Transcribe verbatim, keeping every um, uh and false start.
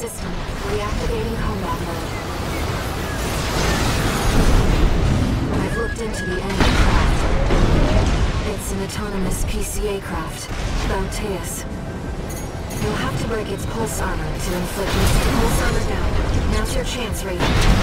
system. Reactivating combat mode. I've looked into the enemy craft. It's an autonomous P C A craft, Bounteus. You'll have to break its pulse armor to inflict missile. Pulse armor down. Now's your chance, Raiden.